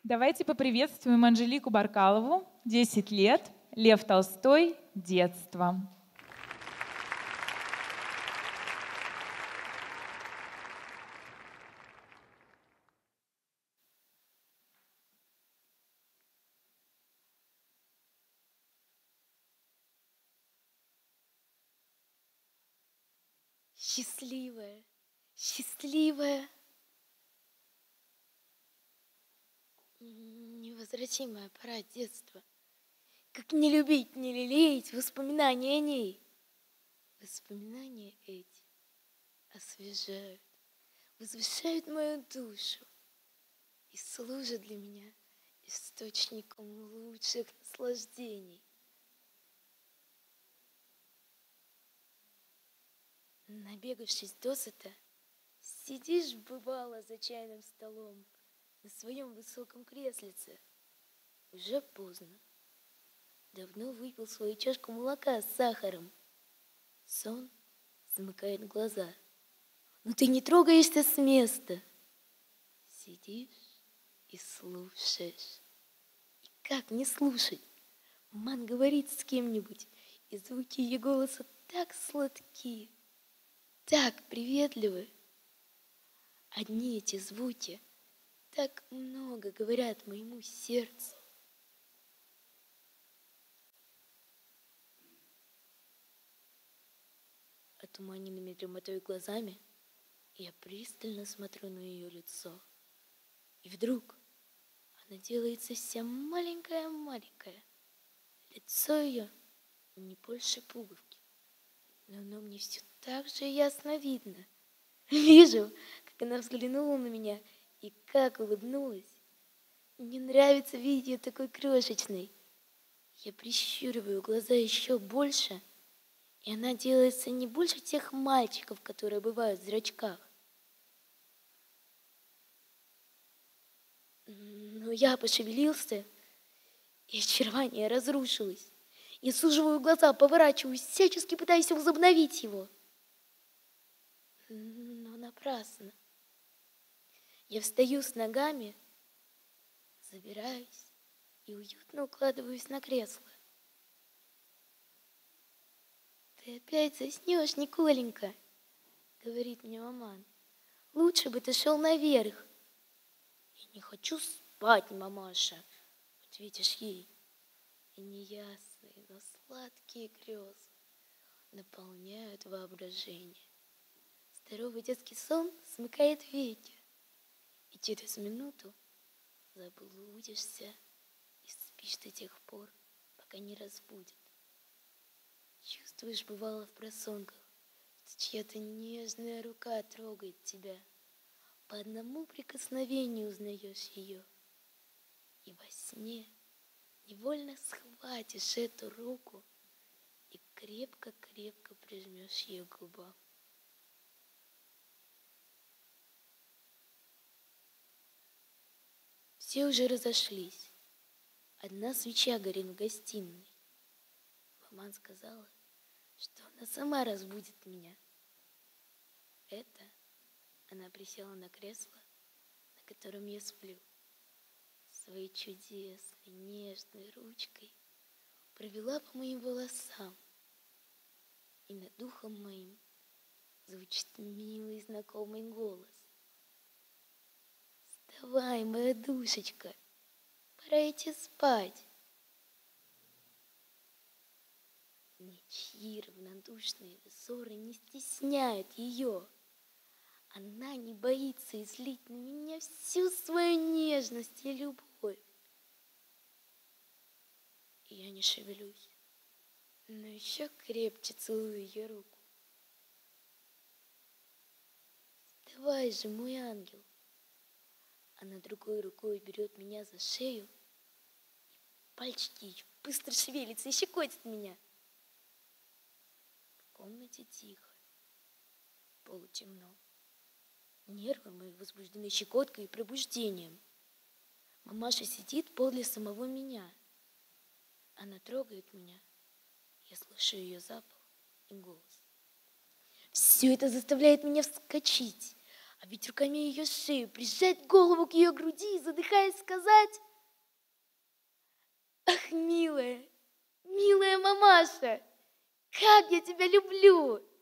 Давайте поприветствуем Анжелику Баркалову, 10 лет, Лев Толстой, детство. Счастливая, счастливая, невозвратимая пора детства. Как не любить, не лелеять воспоминания о ней. Воспоминания эти освежают, возвышают мою душу и служат для меня источником лучших наслаждений. Набегавшись досыта, сидишь, бывало, за чайным столом на своем высоком креслице. Уже поздно. Давно выпил свою чашку молока с сахаром. Сон замыкает глаза. Но ты не трогаешься с места. Сидишь и слушаешь. И как не слушать? Ман говорит с кем-нибудь, и звуки ее голоса так сладки, так приветливы. Одни эти звуки так много говорят моему сердцу. Отуманенными дремотой глазами я пристально смотрю на ее лицо. И вдруг она делается вся маленькая-маленькая. Лицо ее не больше пуговки, но оно мне все так же ясно видно. Вижу, как она взглянула на меня и как улыбнулась. Мне нравится видеть ее такой крошечной. Я прищуриваю глаза еще больше, и она делается не больше тех мальчиков, которые бывают в зрачках. Но я пошевелился, и очарование разрушилось. Я суживаю глаза, поворачиваюсь, всячески пытаюсь возобновить его. Но напрасно. Я встаю с ногами, забираюсь и уютно укладываюсь на кресло. «Ты опять заснешь, Николенька», — говорит мне маман. «Лучше бы ты шел наверх». «Я не хочу спать, мамаша», — ответишь ей. И неясные, но сладкие грезы наполняют воображение. Здоровый детский сон смыкает веки, и через минуту заблудишься и спишь до тех пор, пока не разбудит. Чувствуешь, бывало, в просонках, что чья-то нежная рука трогает тебя. По одному прикосновению узнаешь ее. И во сне невольно схватишь эту руку и крепко-крепко прижмешь ее к губам. Все уже разошлись. Одна свеча горит в гостиной. Маман сказала, что она сама разбудит меня. Это она присела на кресло, на котором я сплю. Своей чудесной, нежной ручкой провела по моим волосам. И над духом моим звучит милый знакомый голос. «Вставай, моя душечка, пора идти спать». Ничьи равнодушные взоры не стесняют ее. Она не боится излить на меня всю свою нежность и любовь. И я не шевелюсь, но еще крепче целую ее руку. «Вставай же, мой ангел». Она другой рукой берет меня за шею, и пальчики быстро шевелятся и щекотят меня. В комнате тихо, полутемно. Нервы мои возбуждены щекоткой и пробуждением. Мамаша сидит подле самого меня. Она трогает меня. Я слышу ее запах и голос. Все это заставляет меня вскочить. А ведь руками ее шею, прижать голову к ее груди и, задыхаясь, сказать: «Ах, милая, милая мамаша, как я тебя люблю!»